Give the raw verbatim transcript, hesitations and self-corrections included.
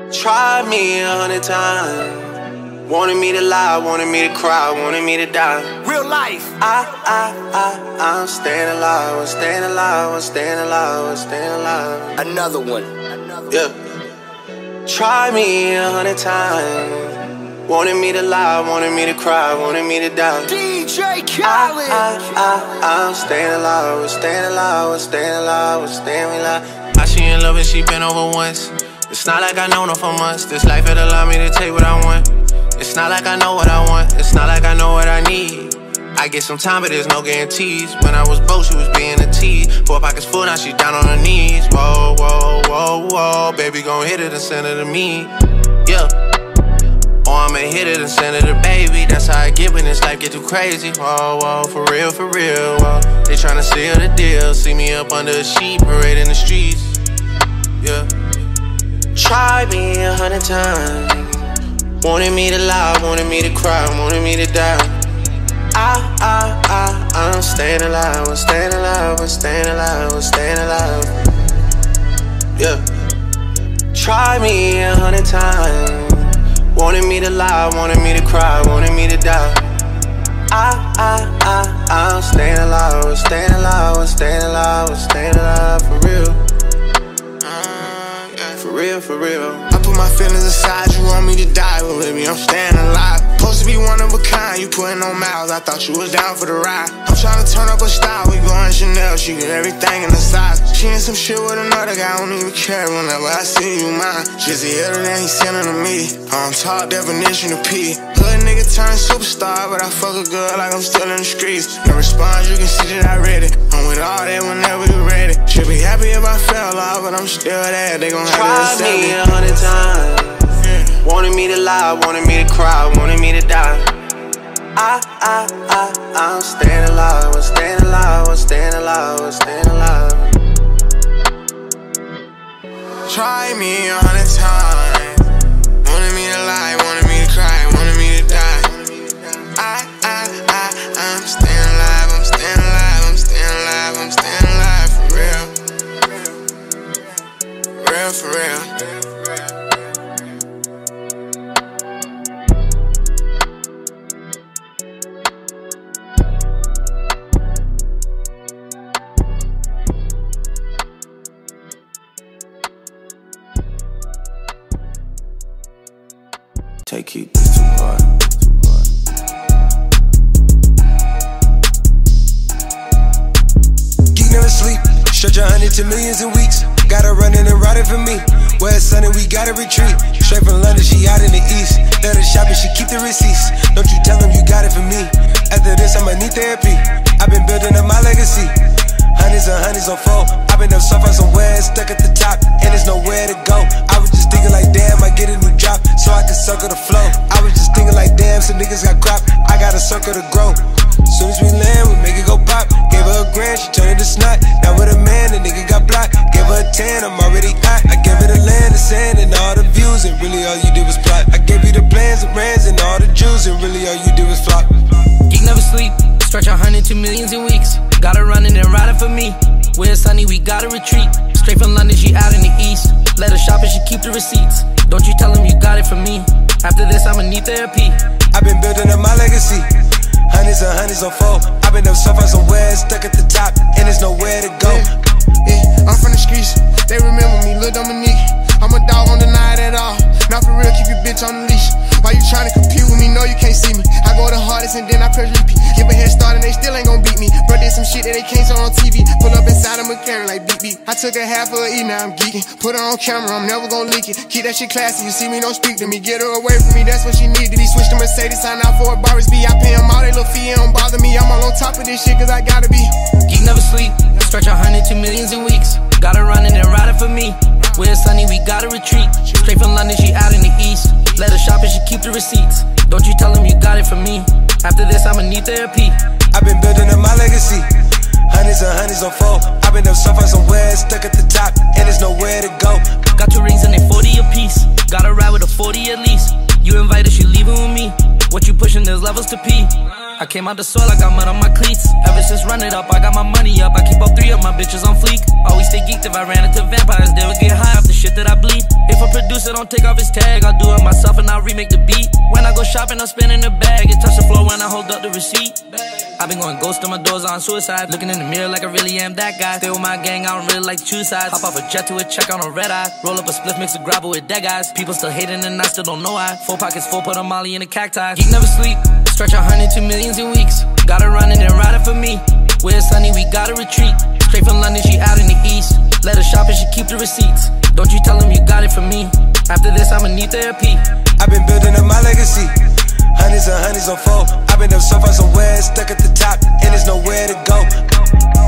Tried me a hundred times. Wanted me to lie, wanted me to cry, wanted me to die. Real life. I, I, I, I'm staying alive, I'm staying alive, I'm staying alive, I'm staying alive. Another one. Yeah. Tried me a hundred times. Wanted me to lie, wanted me to cry, wanted me to die. D J Khaled. I, I, I, I'm staying alive, I'm staying alive, I'm staying alive, I'm staying alive. I she in love and she been over once. It's not like I known her for months. This life had allowed me to take what I want. It's not like I know what I want. It's not like I know what I need. I get some time, but there's no guarantees. When I was broke, she was being a tease. Four pockets full, now she down on her knees. Whoa, whoa, whoa, whoa. Baby gon' hit it and send it to me. Yeah. Or I'ma hit it and send it to baby. That's how I get when this life get too crazy. Whoa, whoa, for real, for real. Whoa. They tryna seal the deal. See me up under a sheet, parade in the streets. Yeah. Tried me a hundred times. Wanted me to lie, wanted me to cry, wanted me to die. I, I, I, I'm staying alive, I'm staying alive, I'm staying alive, I'm staying alive. Yeah. Try me a hundred times. Wanted me to lie, wanted me to cry, wanted me to die. I, I, I, I'm staying alive, I'm staying alive, I'm staying alive, I'm staying alive for real. Uh, yeah. For real, for real. I put my feelings aside, you want me to die, but baby, I'm staying alive. Supposed to be one of a kind, you putting on miles, I thought you was down for the ride. I'm trying to turn up a style, we going Chanel, she get everything in the size. She in some shit with another guy, I don't even care whenever I see you mine. She's the other than he sending to me, on top definition of P. Hood nigga turned superstar, but I fuck a girl like I'm still in the streets. No response, you can see that I read it. I'm with all that whenever you ready. Should be happy if I fell off, but I'm still there, they gon' have to accept Tried me it. a hundred times. Wanted me to lie, wanted me to cry, wanted me to die. I, I, I, I'm staying alive, I'm staying alive, I'm staying alive, I'm staying alive. Try me a hundred times. Wanted me to lie, wanted me to cry, wanted me to die. I, I, I, I'm staying alive, I'm staying alive, I'm staying alive, I'm staying alive for real. Real, for real. Take it too hard. Geek never sleep. Stretch a hundred to millions in weeks. Got her running and riding for me. Where it's sunny, we gotta retreat. Straight from London, she out in the east. Let her shop and she keep the receipts. Don't you tell them you got it for me. After this, I'ma need therapy. I've been building up my legacy. Hundreds and hundreds on four. I've been up so far somewhere, stuck at the top, and there's nowhere to go. I was just thinking like, damn, I get a new drop, so I can circle the flow. I was just thinking like, damn, some niggas got crop, I got a circle to grow. Soon as we land, we make it go pop. Gave her a grand, she turned it to snot. Now with a man, the nigga got blocked. Gave her a ten, I'm already hot. I gave her the land, the sand, and all the views, and really all you did was plot. I gave you the plans, the brands, and all the Jews, and really all you did was flop. Geek never sleep, stretch a hundred to millions in weeks. Got her running and riding for me. Where it's sunny, we gotta retreat. Straight from London, she out in the east. Let her shop and she keep the receipts. Don't you tell them you got it from me. After this, I'ma need therapy. I've been building up my legacy. Hundreds and hundreds on four. I've been up so far somewhere, stuck at the top, and there's nowhere to go. Yeah, yeah, I'm from the streets, they remember me, Lil Dominique. I'm a dog, don't deny it at all. Not for real, keep your bitch on the leash. Why you tryna compete with me? No, you can't see me. I go the hardest and then I press repeat. Give a head start and they still ain't gon' beat me. Bro did some shit that they can't show on T V. Pull up inside a McLaren like beep beep. I took a half of a E, now I'm geeking. Put her on camera, I'm never gon' leak it. Keep that shit classy, you see me, don't speak to me. Get her away from me, that's what she need. Did he switch to Mercedes, sign out for a Barris B? I pay him all they little fee, it don't bother me. I'm all on top of this shit cause I gotta be. Geek never sleep, stretch a hundred to millions in weeks. Got her running and riding for me. Where it's sunny, we gotta retreat. Straight from London, she out in the east. Let her shop and she keep the receipts. Don't you tell them you got it from me. After this, I'ma need therapy. I've been building up my legacy. Hundreds and hundreds on four. I've been up so far somewhere, stuck at the top, and there's nowhere to go. Got two rings and they forty apiece. Gotta ride with a forty at least. You invited, she leaving with me. What you pushing, there's levels to P. I came out the soil, I got mud on my cleats. Ever since run it up, I got my money up. I keep up three of my bitches on fleek. Always stay geeked if I ran into vampires, they would get high off the shit that I bleed. If a producer don't take off his tag, I'll do it myself and I'll remake the beat. When I go shopping, I'm spinning the bag. It touch the floor when I hold up the receipt. I've been going ghost on my doors on suicide. Looking in the mirror like I really am that guy. Stay with my gang, I don't really like to choose sides. Hop off a jet to a check on a red eye. Roll up a spliff, mix a grabber with dead guys. People still hating and I still don't know why. Four pockets full, put a molly in a cacti. Geek never sleep, stretch a hundred to millions in weeks. Gotta run it and ride it for me. Where it's sunny, we gotta retreat. Straight from London, she out in the east. Let her shop and she keep the receipts. Don't you tell them you got it from me. After this, I'ma need therapy. I've been building up my legacy. Hundreds and hundreds on four. I've been up so far somewhere, stuck at the top, and there's nowhere to go.